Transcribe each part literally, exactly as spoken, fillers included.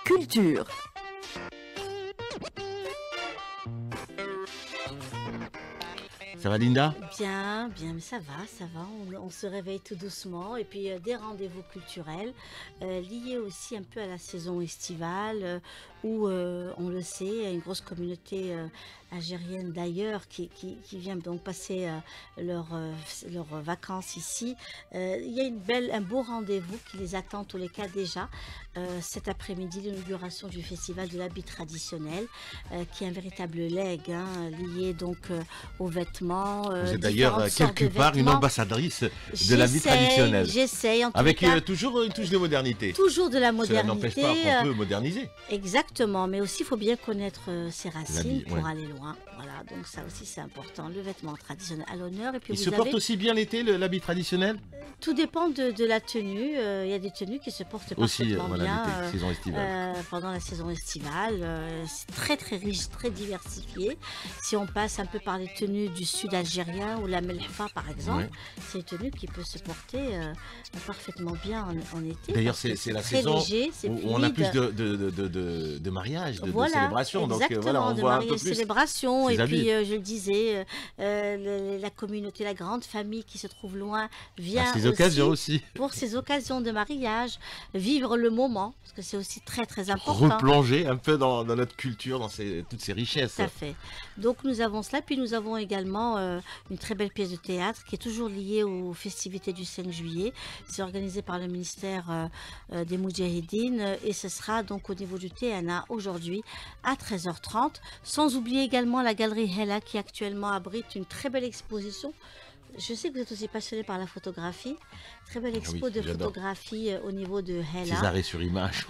culture. Ça va, Linda? Bien, bien, mais ça va, ça va. On, on se réveille tout doucement. Et puis euh, des rendez-vous culturels euh, liés aussi un peu à la saison estivale, euh, où euh, on le sait, il y a une grosse communauté euh, algérienne d'ailleurs qui, qui, qui vient donc passer euh, leurs euh, leurs vacances ici. Euh, il y a une belle, un beau rendez-vous qui les attend en tous les cas déjà euh, cet après-midi, l'inauguration du festival de l'habit traditionnel, euh, qui est un véritable legs hein, lié donc euh, aux vêtements. Vous êtes d'ailleurs quelque part une ambassadrice de l'habit J'essaye, traditionnel. J'essaye, en tout Avec cas. euh, toujours une touche de modernité. Toujours de la Cela n'empêche modernité. pas qu'on euh, peut moderniser. Exactement, mais aussi il faut bien connaître euh, ses racines L'habit, pour ouais. aller loin. Voilà, donc ça aussi c'est important. Le vêtement traditionnel à l'honneur. Et puis Il vous se avez... porte aussi bien l'été, le- l'habit traditionnel? Tout dépend de, de la tenue. Euh, Il y a des tenues qui se portent Aussi, euh, parfaitement voilà, bien l'été, euh, saison estivale. euh, pendant la saison estivale. Euh, c'est très très riche, très diversifié. Si on passe un peu par les tenues du sud algérien ou la melfa par exemple, Ouais. c'est une tenue qui peut se porter euh, parfaitement bien en, en été. D'ailleurs, parce que c'est c'est la très saison léger, c'est où on a plus fluide. de, de, de, de, de mariages, de, de Voilà, célébrations. Donc euh, exactement, voilà, on de voit un mariage, peu plus. célébration. ces Et habits. puis, euh, je le disais, euh, euh, le- la communauté, la grande famille qui se trouve loin vient À ces aussi occasions aussi. pour ces occasions de mariage, vivre le moment, parce que c'est aussi très très important. Replonger un peu dans, dans notre culture, dans ces- toutes ces richesses. Tout à fait. Donc nous avons cela, puis nous avons également euh, une très belle pièce de théâtre qui est toujours liée aux festivités du cinq juillet. C'est organisé par le ministère euh, euh, des Moudjahidines euh, et ce sera donc au niveau du T N A aujourd'hui à treize heures trente. Sans oublier également la galerie Hella qui actuellement abrite une très belle exposition. Je sais que vous êtes aussi passionné par la photographie. Très belle expo oui, de j'adore. photographie euh, au niveau de Hella. Ces arrêts sur image.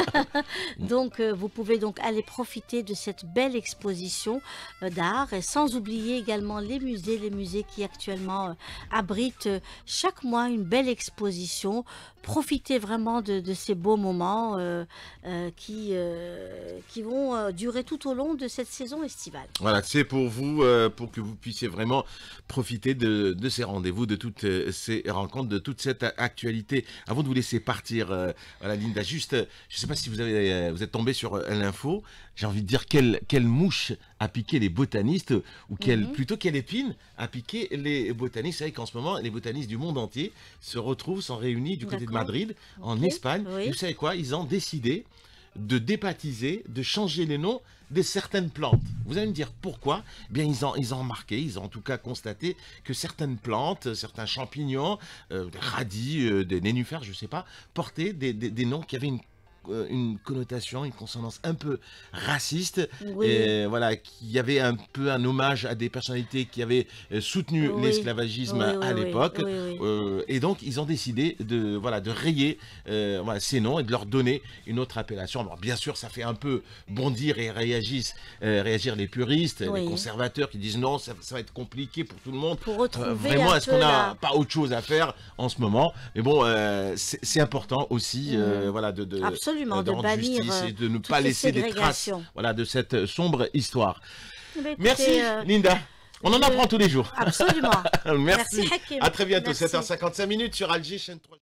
Donc, euh, vous pouvez donc aller profiter de cette belle exposition euh, d'art, et sans oublier également les musées, les musées qui actuellement euh, abritent euh, chaque mois une belle exposition. Profitez vraiment de, de ces beaux moments euh, euh, qui, euh, qui vont euh, durer tout au long de cette saison estivale. Voilà, c'est pour vous, euh, pour que vous puissiez vraiment profiter de, de ces rendez-vous, de toutes euh, ces rencontres, de toute cette actualité. Avant de vous laisser partir, euh, voilà, Linda, juste, euh, je ne sais pas si vous, avez, euh, vous êtes tombé sur euh, l'info, j'ai envie de dire quelle, quelle mouche a piqué les botanistes, ou quelle, Mhm. plutôt quelle épine a piqué les botanistes. C'est vrai qu'en ce moment, les botanistes du monde entier se retrouvent, sont réunis du côté de D'accord. Madrid, en Ok, Espagne. oui. Et vous savez quoi? Ils ont décidé de débaptiser, de changer les noms de certaines plantes. Vous allez me dire pourquoi? Eh bien, ils ont, ils ont remarqué, ils ont en tout cas constaté que certaines plantes, certains champignons, euh, des radis, euh, des nénuphars, je ne sais pas, portaient des, des, des noms qui avaient une euh, une connotation, une consonance un peu raciste, Oui. et voilà, qui avait un peu un hommage à des personnalités qui avaient euh, soutenu Oui. l'esclavagisme Oui, oui, à oui, l'époque. oui, oui. Euh, et donc, ils ont décidé de, voilà, de rayer euh, voilà, ces noms et de leur donner une autre appellation. Alors, bien sûr, ça fait un peu bondir et réagissent, euh, réagir les puristes, Oui. les conservateurs qui disent non, ça, ça va être compliqué pour tout le monde. Pour retrouver Euh, vraiment, un est-ce peu qu'on n'a la- pas autre chose à faire en ce moment? Mais bon, euh, c'est c'est important aussi euh, Mhm. voilà, de, de, Absolument, euh, de rendre bannir, justice euh, et de ne toutes pas les laisser des traces ségrégations. voilà, de cette sombre histoire. Eh bien, écoutez, Merci, euh, Linda. On en je- apprend tous les jours. Absolument. Merci. Merci, Hakim. À très bientôt, Merci. sept heures cinquante-cinq minutes sur Alger, chaîne trois.